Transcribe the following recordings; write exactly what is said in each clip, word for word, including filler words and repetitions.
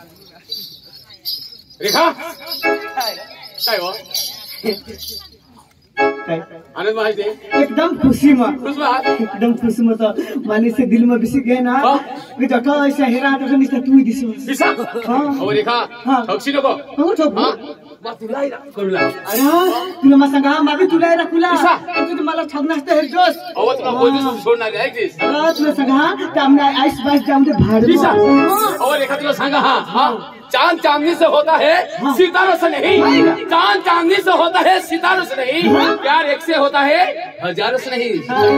रेखा काय हो आनंद माहिती एकदम खुशी में खुश बा एकदम खुशी में तो माने से दिल में बिसी गए ना कि जटा ऐसा हेरा तो निस्ता तू ही दिसो दिसा हां ओ रेखा ठोकसी नको हो ठोक हां बा तुला करूला अरे तुला मा सांगा मागे तुला राखुला तू मला ठगनास्ते हेर जोस अव तुला कोणी सोडणार आहे दिस अरे तुला सांगा तामना आइस बास जाऊन ते भाड दिसा ओ रेखा तुला सांगा हां हां चांद चांदनी से होता है सितारों से नहीं चांद चांदनी से होता है सितारों से नहीं प्यार एक से होता है हजारों से नहीं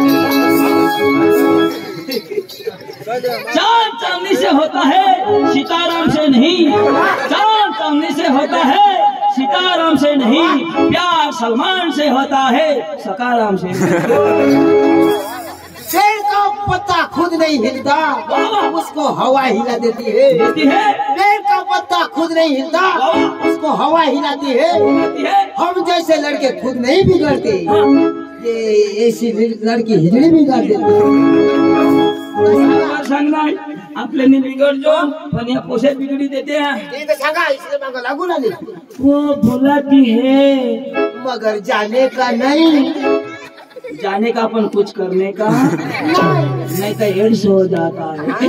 चांद चांदनी से होता है सीताराम से नहीं चांद चांदनी से होता है सीताराम से नहीं प्यार सलमान से होता है सकाराम से शेर का पत्ता खुद नहीं हिलता उसको हवा हिला देती है देती है पेड़ का पत्ता खुद नहीं हिलता उसको हवा हिलाती है हम जैसे लड़के खुद नहीं बिगड़ते ये ऐसी लड़की हिजड़ी बिगाड़ देती सांगना आपले बिगड़ जो पण या पोसे बिगड़ी देते हैं ये तो सांगा इसलिए मांगा लागू ना नहीं वो बुलाती है मगर जाने का नहीं जाने का अपन कुछ करने का नहीं तो एड्स हो जाता है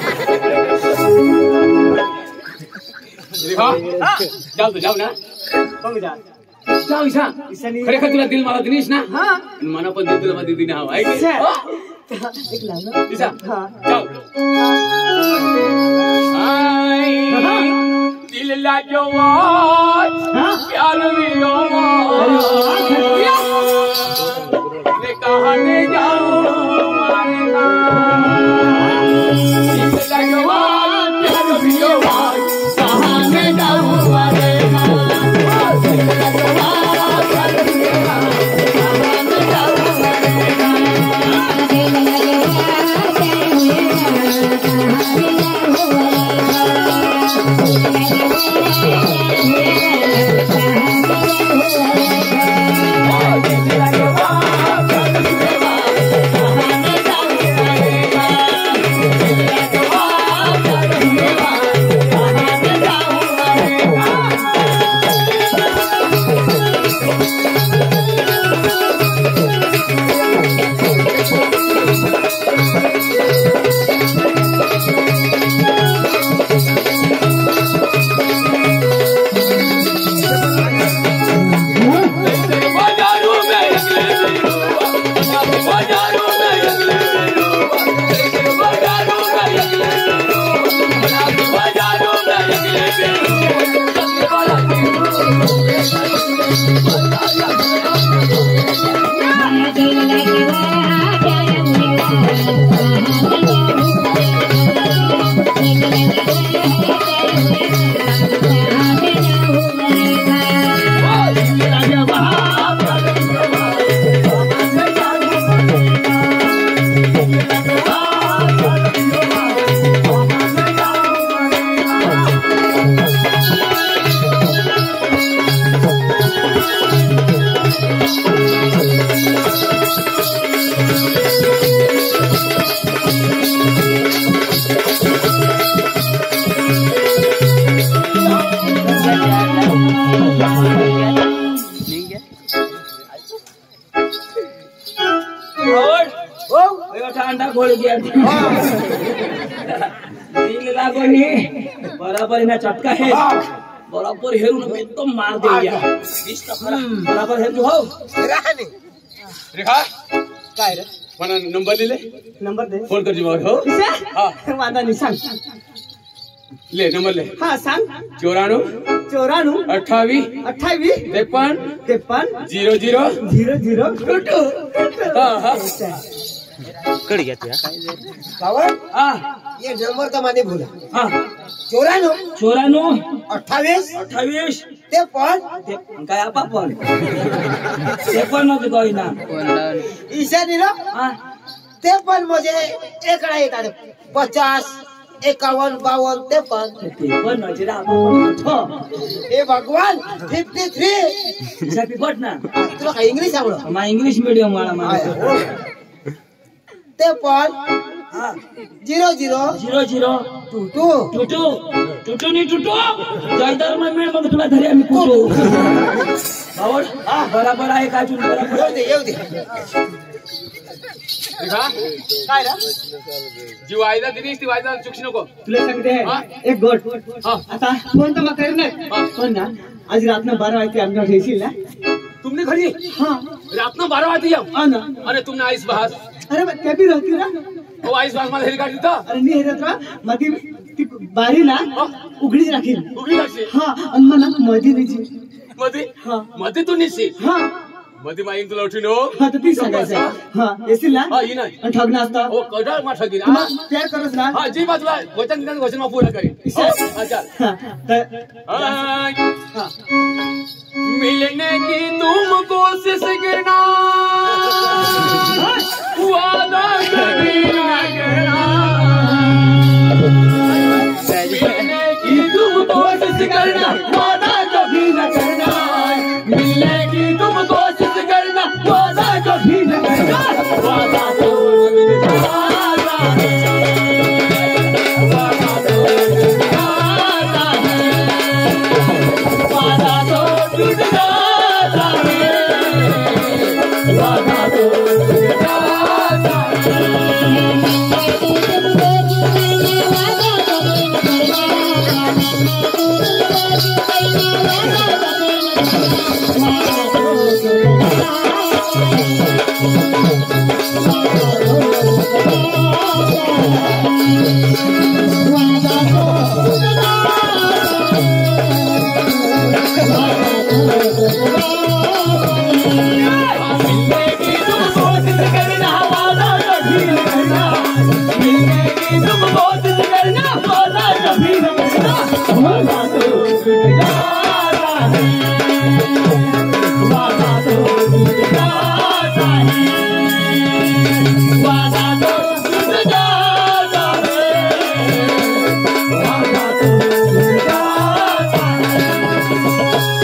जाऊ जाऊ ना जाऊ ईशा खरेखर तुला दिल मला दिनीस ना हां मना पण दिल तुला दिदी ना आहे एक लाना ईशा जाऊ हाय दिल लागो प्यार मिलो ले कहने जाऊं मारना दिल लागो प्यार मिलो कहने जाऊं मारना दिल लागो प्यार मिलो कहने जाऊं मारना दिल बराबर ना चटका है बराबर हेरू ना एकदम मार दे गया बराबर हेरू हो रेखा काय रे मला नंबर दिले नंबर दे फोन कर जीवा हो हां वांदा नहीं सांग ले नंबर ले हां सांग चौराणु चौराणु अठ्ठावी अठ्ठावी तिरपन तिरपन zero zero zero zero two हां हां कड़ गया क्या कावर हां ये नंबर तो मैंने भूला हाँ चौराणु चौराणु अठ्ठावीस अठ्ठावीस तिरपन काय आपा पण तिरपन मध्ये काही ना ईशा दिला हाँ तिरपन मुझे एक रहा था पचास इक्यावन बावन तिरपन तिरपन मध्ये आपा हे भगवान फिफ्टी थ्री ईशा पिपट ना तुला काय इंग्लिश आवडत मा इंग्लिश मीडियम वाला मा तिरपन zero zero zero zero two two two two two two नाही टुटू जायदार मग मिळ मग तुला धरी आम्ही कुटू भावड बराबर आहे का अजून बराबर येऊ दे येऊ दे देखा काय रे जी वायदा दिली ती वायदा चुकशी नको तुला सांगते हा? एक गोट हा. आता फोन तर मग करणार हा. पण ना आज रात्र बारा वाजता आमच्या ठेशील ना तुमने खड़ी हाँ रात में बारह आती है हाँ ना अरे तुमने आइस बहास अरे मग त्या बी राहतील ना वो आइस बहास मला हेलिकॉप्टर देता अरे मी हे रात्र मधी ती बारी ना उघडीच राखील उगी लागते हा आणि मग ना मधी निची मधी हा. मधी तू निशी हा मधी माईन तुला उठीन हो हा तर ती सांगायचं हा येशील ना हा, येईन. आणि ठग असता वो कडाळ मा ठगी मग प्यार करस ना हाँ जी बात वचन दिना वचन मा पूरा करी इसे- हो, अच्छा हा, तर- हाय। हा. मिलने की तुम कोशिश करना वादा कभी ना करना मिलने की तुम कोशिश करना वादा कभी न करना मिलने की तुम कोशिश करना वादा कभी न करना वादा तो टूट जाता है वादा तो टूट जाता है वादा तो टूट जाता है वादा तो टूट जाता मिलने की तुम कोशिश करना वादा कभी न करना मिलने की तुम कोशिश करना वादा कभी न करना वादा तो टूट जाता है वादा तो टूट जाता है वादा तो टूट जाता है वादा तो टूट जाता है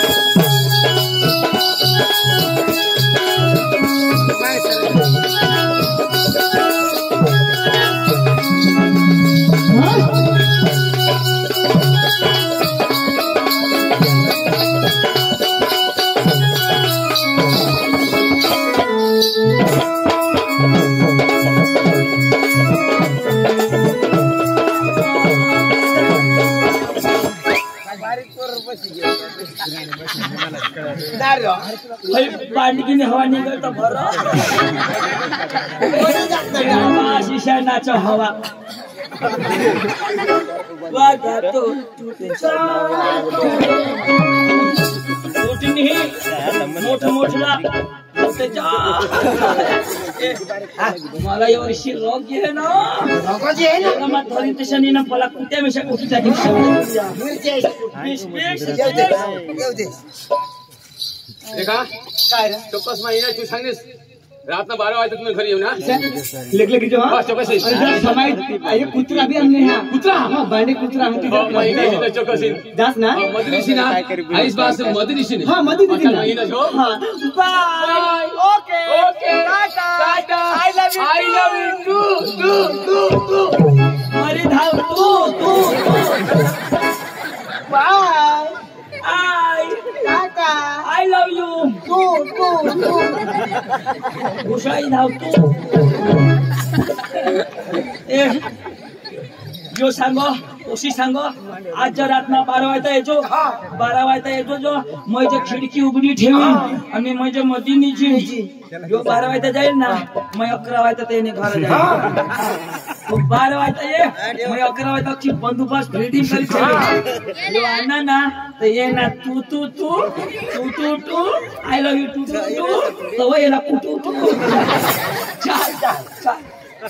भाई पाणी की हवा निघत बरं शीशा नाच हवा वादा तो तुटणी मोठ मोठला मला यावर्षी रोग घे ना रोगाची आहे ना मग धरी तशाने ना मला कुठ्या मिशा कुठच्या मिरची आहे. येऊ दे येऊ दे देखा काय रे चौकस महिना तू सांगेस रात ना बारा वाजता तुम्ही घरी येऊ ना लेक लेकी जेव्हा बस चौकस आणि जर समाई हे कुत्रा भी हमने हा कुत्रा? हा बांडे कुत्रा हम महिना चौकस दास ना मदनिशी ना आईस बास मदनिशी ने हा मधी दिली ना महिना जो हा bye okay okay tata I love you I love you too too too too अरे धाव तू तू bye I tata I love you too too too घुसाई धाव तू ए यो सांगो ओशी सांगो आज जर रातना बारा वाजता येतो बारा वाजता येतो जो माझी खिडकी उघडी ठेवी आणि माझ्या मदीनीची यो बारा वाजता जाईल ना मग अकरा वाजता त्याने घर जाईल बारा वाजता ये मग अकरा वाजता ची बंदोबस्त बिल्डिंग करी यो आणा ना तर ये ना तू तू तू तू तू तू I love you too too too तो येला कुटू टू चाल चाल चाल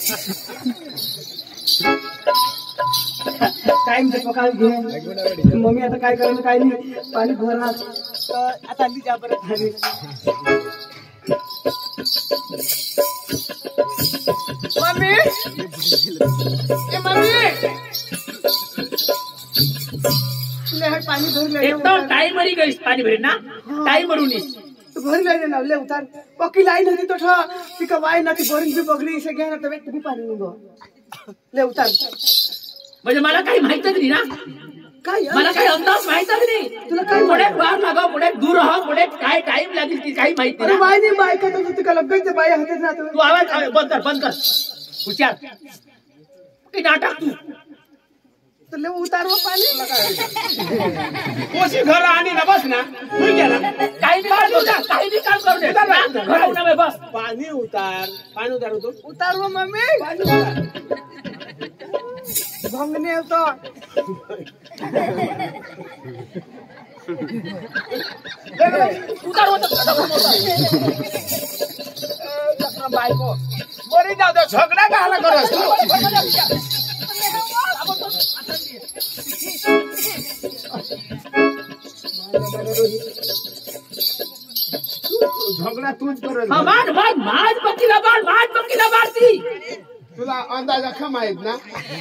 टाइम देखो काय घे मम्मी आता काय करायचं काय नाही पाणी भरणार तर आता आली जा बरं खाली मम्मी ए मम्मी ले पाणी भरले एकदम टाइम वरी गईस पाणी भरी ना टाइम वरून तो घरी लाइन ना ले उतार पक्की लाइन होती तो ठा पिका वाई ना ती बोरिंग भी बगली से गया ना तबे तुम्ही पाणी निघो ले उतार म्हणजे मला काही माहित नाही ना काय मला काही अंदाज माहित नाही तुला काय पुढे वार लागा पुढे दूर राहा पुढे काय टाइम लागेल ती काही माहिती अरे नाही वाई नाही बाय का तो तिका लगेच ते बाय होते ना तू आवाज आवाज बंद कर बंद कर हुशार की नाटक तू तो ले उतार वो पाणी कोशी घर आणि ना बस ना होई गेला काही काम करू दे काही बी काम करू दे घर उन्हा में बस पाणी उतार पाणी उतार तू उतार वो मम्मी पाणी उतार भंगने तो उतार होत बायको बरी जाऊ दे झगडा काला करस तू झगडा तूच करस हा मार मार मार पकीला मार मार पकीला मारती तुला अंदाज अखा माहित ना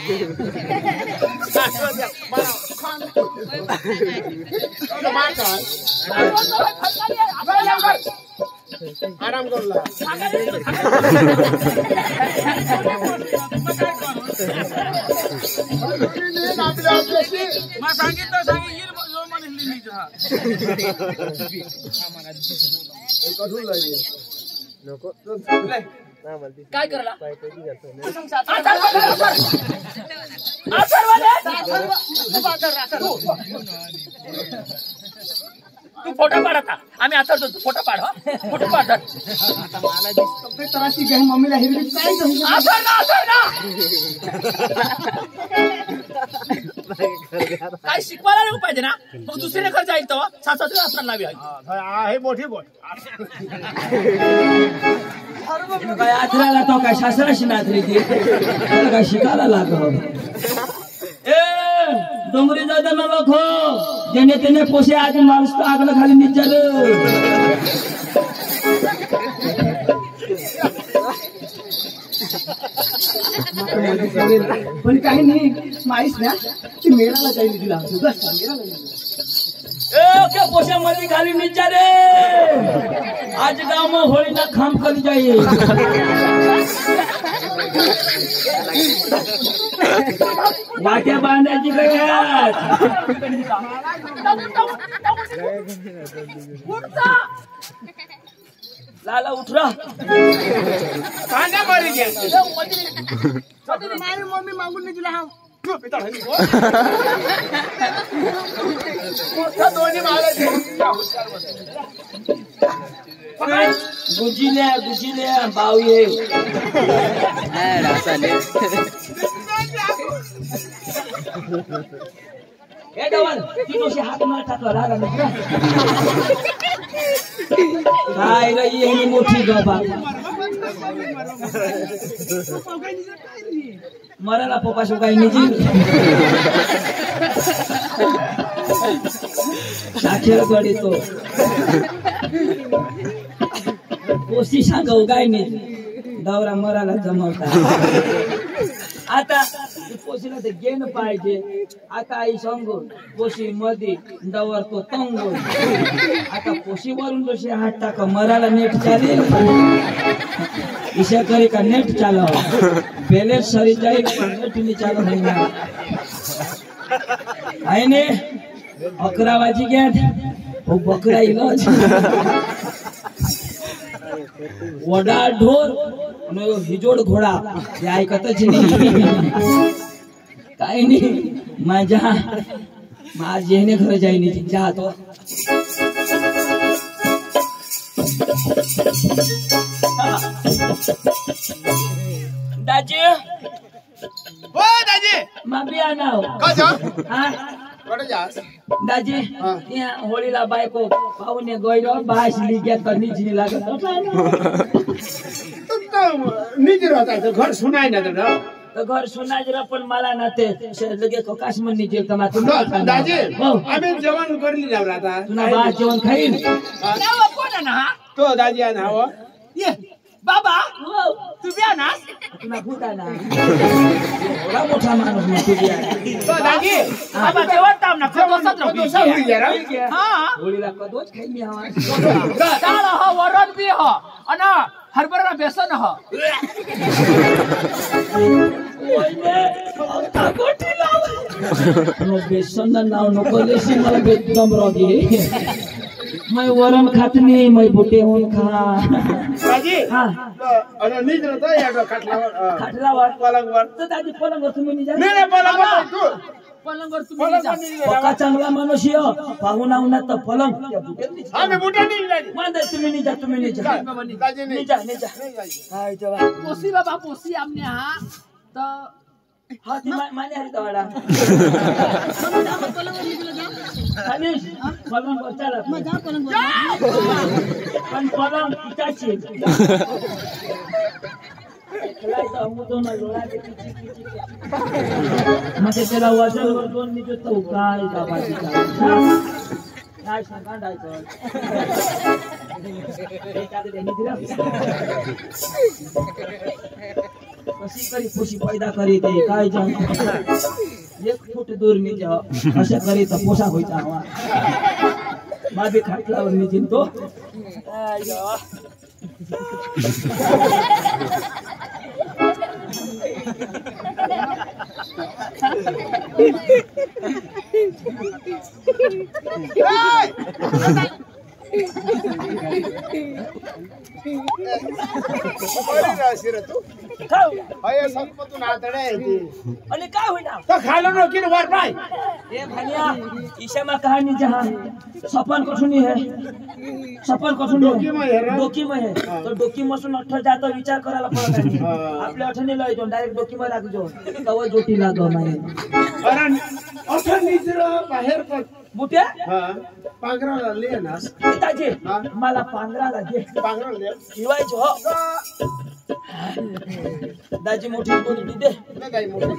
आराम करला सांगितलं सांगितलं नको काय करला तू फोटो काढ आता आम्ही आता फोटो काढ फोटो काढ तराशी घ्या मम्मीला हिरवी काय समजून असं ना असं ना काय शिकवायला नको पाहिजे ना मग दुसरीने खर्च जाईल तो सासू असणार नावी आहे मोठी बोट काय आथराला तो काय शास्त्राशी नाथरी ती त्याला काय शिकायला लागलं ए डोंगरी जाता ना लोक जेने तेने पोसे आज माणूस तो आगला खाली निचाल पण काही नाही माहीत ना ती मेळाला जाईल तिला उगाच मेळाला ए क्या पोसे मध्ये खाली निचाल आज गाव में होली ना खाम कर जाइए वाट्या बांधायची काय लाला उठरा कांदा मारी घ्या माझी मम्मी मागून नाही दिला हा दोन्ही मला गुजिल्या गुजिल्या बाव ये ए डवन ती दोषी हात मला टाकला रागा मित्र काय रे ही मोठी गबा मराला पप्पा काही निजी साक्षर गडी तो कोशी सांगू काय नाही दौरा मराला जमवता आता कोशीला ते गेन पाहिजे आता आई सांगू कोशी मध्ये दवर तो तंगो आता कोशी वरून जसे हात टाका मराला नेट चालेल ईशा करे का नेट चालव पहले सरी जाए नेट नहीं चालू नहीं ना आईने अकरावाजी गया वो बकरा इलाज वडा ढोर आणि हिजोड घोडा हे ऐकतच नाही काही नाही माझ्या माझ येणे खरं जाईनी जा तो दाजी हो दाजी माबी आनाव कसं हा कुठे जास दाजी या होळीला बायको पाहुणे गैरो बास लिग्या करनी जी लागत निजी राहता घर सुनाय ना दादा तो घर सुनाज र पण मला ना ते लगे ककाश मन निजे कमा तुम दाजी हो आम्ही जेवण करली जाऊ आता तुना बा जेवण खाईन तो दाजी ना हो ये बाबा हो, तू बिया ना तुला भूत आहे ना एवढा मोठा माणूस ना तू बी आहे. तो दादी बाबा जेवण ताम ना खतो सत्र तो होई जरा हां होळीला कदोच खाई मी हवा डाळ ह वरण बी ह अन हरभरा बेसन ह ओयने आता गोटी लाव नो बेसन ना नाव नको लेशी मला बेदम रोगी मैं वरण खात नाही मैं बुटे होऊन खा दादी हा अरे नीच न तो या खाटलावर खाटलावर पलंगवर तर दादी पलंगवर तुम्ही निजा नाही नाही पलंगवर तू पलंगवर तुम्ही पलंगवर निजा. नाही पक्का चांगला माणूस यो पाहुणा उन्हात तर पलंग त्या बुट्यात निजा. आम्ही बुटा नाही लाडी म्हणते तुम्ही निजा तुम्ही निजा दादी नाही निजा निजा नाही दादी हाय तेव्हा पोसी बाबा पोसी आमने हा तर हा ती मा- माने हरी तवाडा खालीस पलंग वर चला पण पलंग पिताची खेळायचं अमुदो ना लोळाचे किची किची म्हणजे त्याला वजन वर दोन निघतो तो काय गावाची काय सांगायचं कशी करी खुशी पैदा करी ते काय जाण एक फूट दूर निज अशा करी तर पोसा व्हायचा हवा माझे खाटलावर निजीन तो बरी राशी रे तू खाऊ अय संपतून आतडे येते आणि काय होईना तो खालो न किन वर पाय ए भानिया ईशा में कहानी जहां सपन कठुनी है सपन कठुनी डोकी में है रे? डोकी में है तो डोकी मसून अठ्ठ जातो विचार करायला पडत आहे आपल्या अठ्ठनी लय तो डायरेक्ट डोकी मध्ये लागजो तव जोटी लागो माने अरे अठन निजर बाहेर पण बुट्या हा पांगरा ले ना पिताजी हा? मला पांघरा लागे पांगरा ले शिवायचो हो दाजी मोठी गोदी दे ना काही मोठी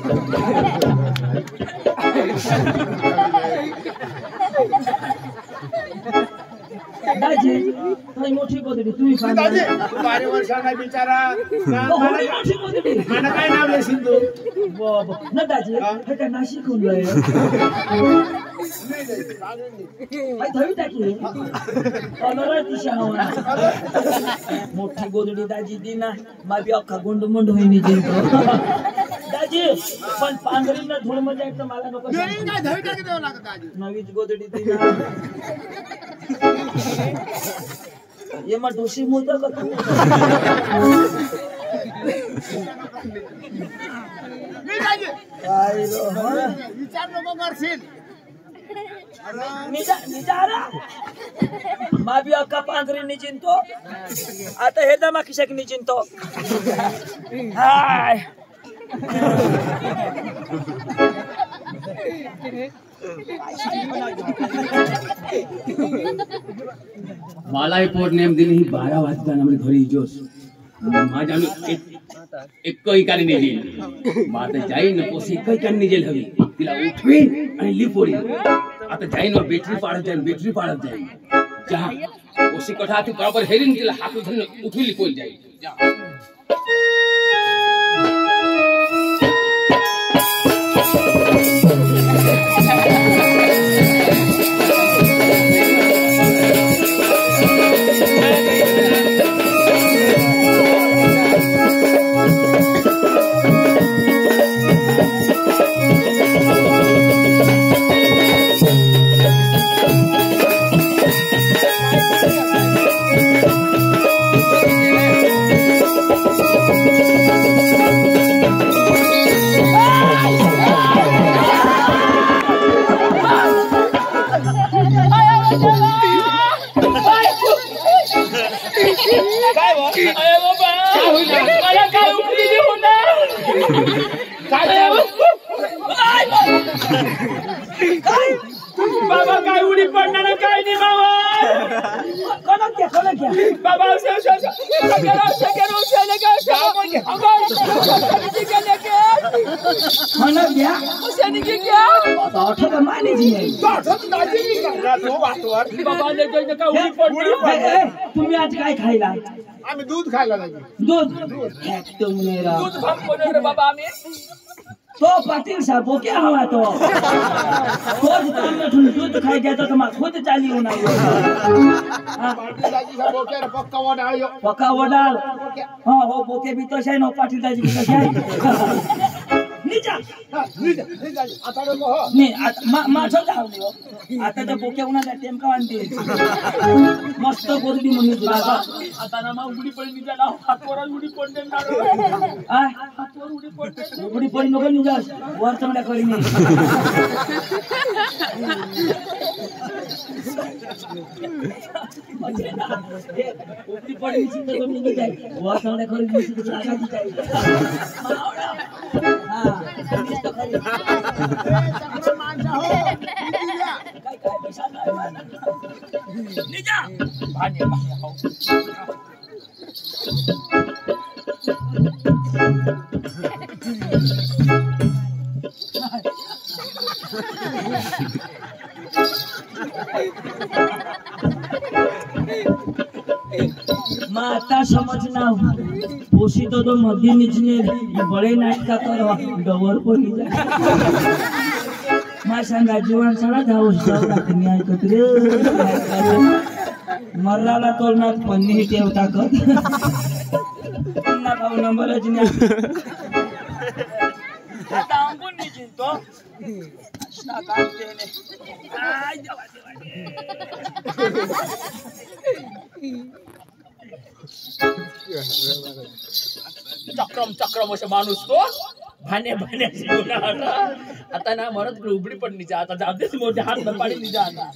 दाजी काही मोठी गोदी तुम्ही दादी सांगा तू बारे वर्षांना बिचारा ना- मोठी मला मोठी गोदी मला काय नाव आहे सिंधू बाबा न दाजी हा? हे काय नाशिक होऊन लय नाही नाही पांगरा नाही आई धवी टाकी कलर दिशा मोठी गोदडी दाजी दिना माझी अख्खा गुंड मुंड होईनी जिंतो दाजी पण पांघरीला धूळ मध्ये एक तर मला नको नाही सांगू. काय धवी टाकी द्यावं लागत आजी नवीच गोदडी दिना ये मग ढोशी मोठं का तू नाही दाजी काय रो, हा? विचार नको करशील निजा निजारा माबी अक्का पांघरी निजिंतो आता हे दमा किशक निजिंतो हाय मला हे पोट नेम दिली ही बारा वाजता ना म्हणजे घरी जोस माझ्या एक काही नेली मग आता जाईन पोसी काही कान निजेल हवी तिला उठवीन आणि लिपोडी आता जाईन व बॅटरी पाडत जाईन बॅटरी पाडत जाईन जा पोसी कठा ती बरोबर हेरीन तिला हात उठून उठवी लिपोल जाईन जा काय हो अरे बाबा मला काय उकली देऊ ना काय काय बाबा काय उडी पडणार काय नाही बाबा कोण क्या कोण क्या बाबा उसे उसे सगळं सगळं उसे लगा खाना क्या उसे निकल क्या आठ का माने जी नहीं बाबा ले जाई का उडी पडणार तुम्ही आज काय खायला आम्ही दूध खायला लागलो दूध तुमने रा दूध भाग कोण रे बाबा आम्ही तो पाटिल साहब वो क्या हुआ तो खुद तुमने दूध खाई जाता तो मैं खुद चाली होना पाटील दाजी साहेब बोके पक्का वडाळ्यो पक्का वडाल हाँ वो बोके भी तो शायद पाटिल दाजी भी तो शायद नीचा नीजा नीजा आता नको हो नहीं मा माझं धावले आता तर बोके उन्हाचा टेम का आणते मस्त गोरडी म्हणून बाबा आता ना मग उडी पडली त्याला हातवर उडी पडते ना आ हातवर उडी पडते उडी पडी नको निजास वर चांगला करी नाही उडी पडी चिंता करून निघी जाय वर चांगला करी निघी जागा दी जाय हां निस्त करी काय काय पैसा नाही निजा भाने हो माता समझना पोसी तो तो मध्य निचने बड़े नाटका करवा डवर को निजा मा सांगा जीवन सडा धावस जाऊ लागते ऐकत रे मरराला तोलनात पन्नी ठेवता कत ना भाऊ नंबरच नाही आता अंगून निजिन तो ना काढते ने आय देवा चक्रम चक्रम असे माणूस तो भाने भाने आता ना म्हणत उबडी पण निजा आता जातेच मोठे हात पाडी निजा आता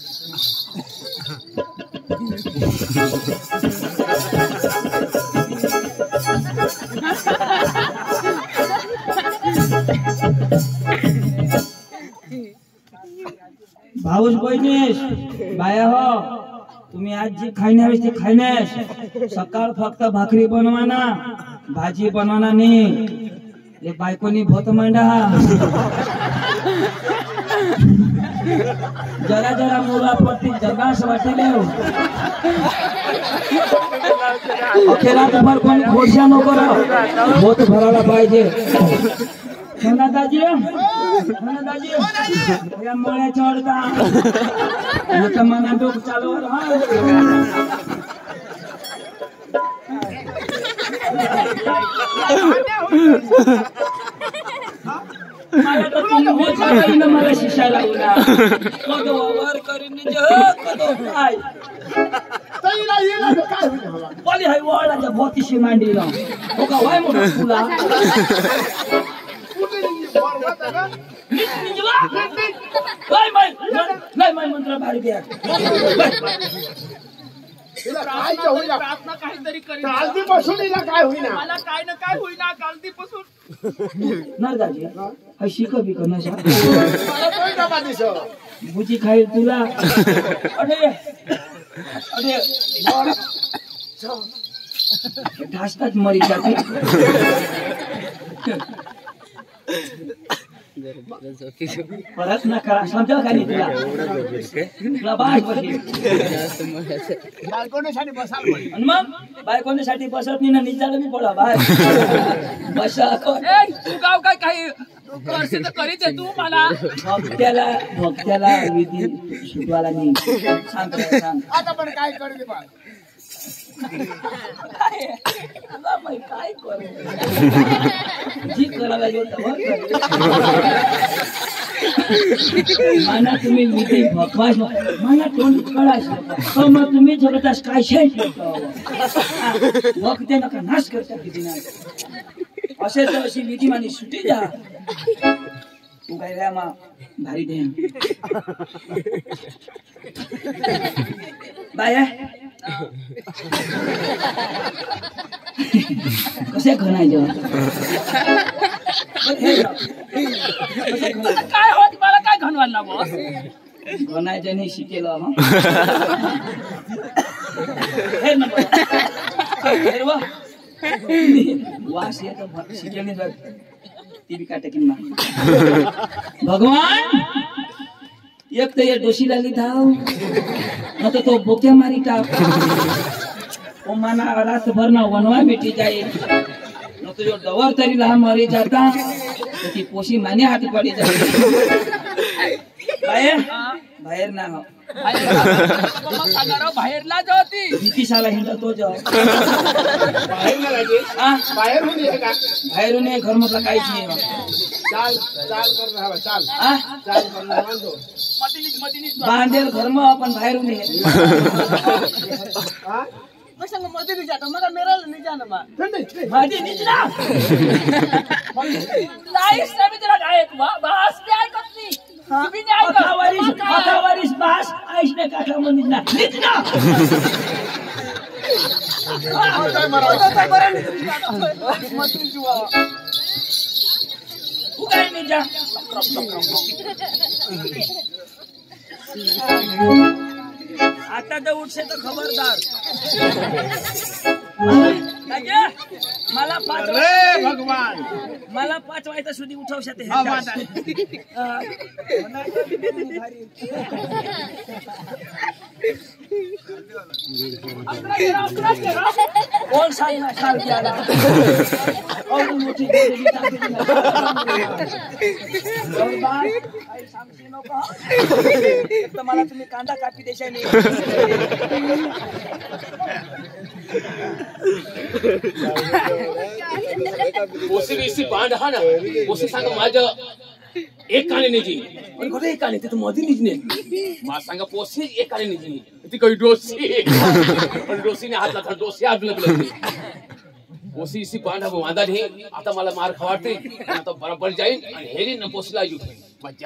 भाऊस बहिणीस बाया हो तुम्ही आज जे खाण्यास ते खाण्यास सकाळ फक्त भाकरी बनवाना भाजी बनवाना नाही ये बायकोनी भोत मांडा जरा जरा मुला पडती जगास वाटेले अखेरा तुम्हाला कोणी खोडशा नको भोत भरायला पाहिजे सोना दाजी सोना दाजी या मळ्या चढता आता मना डोक चालू मला तर तुम्ही विचारायला मला शिशायला लावला कदो वर करीन जे कदो काय तैला येला काय होईल बोली हाय वळाच्या भोतीशी मांडीला हो का वाय मोठा तुला नाही नाही मंत्र भारी द्या काय होईना प्रार्थना काहीतरी करीन कालदी पासून हिला काय होईना मला काय ना काय होईना कालदी पासून ना दाजी हा शिक बी का नशा मला तोय डबा दिसो बुची खाईल तुला अरे अरे ढासताच मरी जाते परत ना करा समजा का नाही तुला तुला बाय बसली बायकोनेसाठी बसाल पडी आणि मग बायकोनेसाठी बसत नाही ना निचाला मी पडा बाय बसा ए तू गाव काय काही करशील तर करीत आहे तू मला भक्त्याला भक्त्याला विधी शिकवायला नाही सांग सांग आता पण काय करू दे बाळ तुला माहित काय करू जी करायला येत माना तुम्ही विधी भगवास माना तोंड कळास तर मग तुम्ही जगतास काय शेत भक्ते नका नाश करता किती नाही असे तर अशी विधी मानी सुटी जा तू काय रे मा भारी दे बाय कसे खणायचं काय होत मला काय घनवायला बॉस गनाय जने शिकेल हम हेर न हेर वा वास ये तो शिकेल नहीं टीवी काटे किन्ना भगवान एक तो ये दोषी लाली था न तो तो बोके मारी था ओ माना रात भर ना वनवा मिटी जाए न तो जो दवर तरी ला मरी जाता तो की पोशी माने हाथ पड़ी जाए बाहेर बाहेर ना हो बाहेर ला जाती भीती साला हिंदा तो जाओ बाहेर ना लागे हां बाहेर होनी है का बाहेर ने घर में लगाई थी चाल चाल कर रहा है चाल हां चाल कर रहा है तो मतिनिज मतिनिज बांधेल घर में अपन बाहेर ने हां मसँग मतिनिज जाता मगर मेरा नहीं जाना मा ठंडे मादी निचला लाइफ सभी तरह गायक बा बस भी आई कतनी भी नहीं आई अठावरिस अठावरिस बास आइसने काठा में निचला निचला मतिनिज जुआ उगाई नहीं जा आता तो उठसे तो खबरदार अगे मला पाच अरे भगवान मला पाच वाजता सुधी उठवू शकते हा बात कौन सा ना साल किया और मोटी गोली ताकि और बात आई सामसीनो का तो मला तुम्ही कांदा कापी देशाय नाही पोसी इसी बांध हा ना पोसी सांग माझं एक काने निजी पण कुठे एक काने ते तर मध्ये निजने मा सांगा पोसी एक काने निजी ती काही डोसी पण डोसीने हात लाथा डोसी आग लागली पोसी इसी बांध हा वांदा नाही आता मला मार खवाडते आता बरोबर जाईल आणि हेरी न पोसीला येऊ मज्जा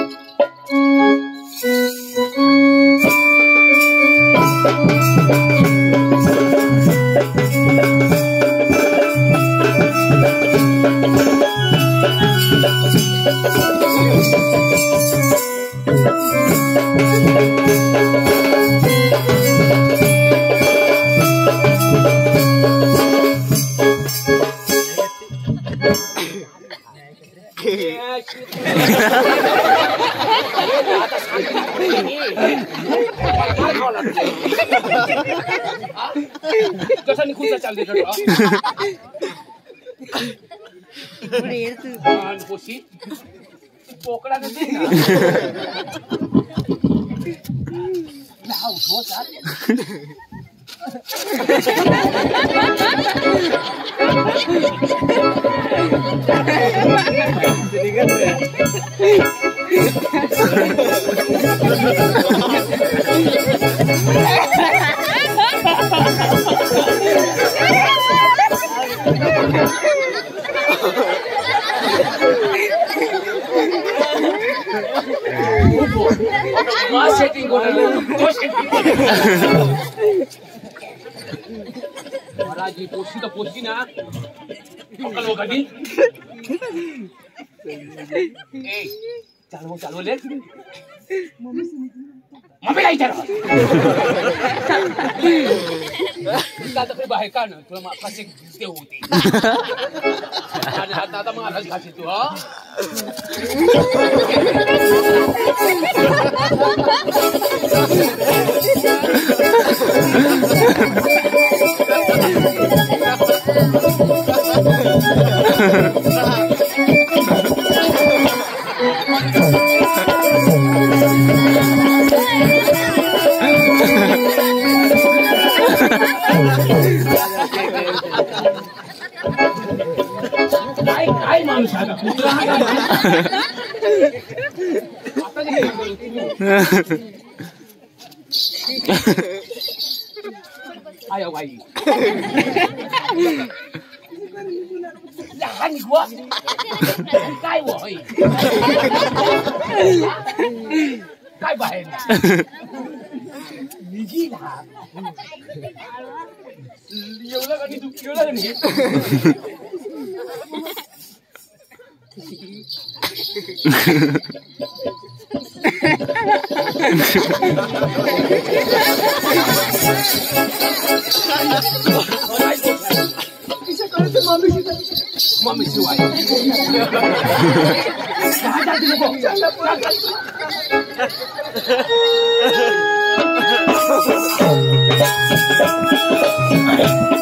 कसा निघून चाल दे पोशी पोकड़ा दे ना लाओ हो चाल मां सेटिंग को तो सेटिंग महाराज जी पोछी तो पोछी ना कल वो कभी ए चलो चलो ले मम्मी लाई चलो का तो बाहेर का ना तुला कसे दिसते होती आणि आता आता महाराज खाशी तू हा काय काय माणूस आहे कुत्रा आया भाई लहान गो काय होय काय बाहेर निघी लहान एवढं कधी तू एवढं नाही मम्मी से आई कहाँ जाती हो?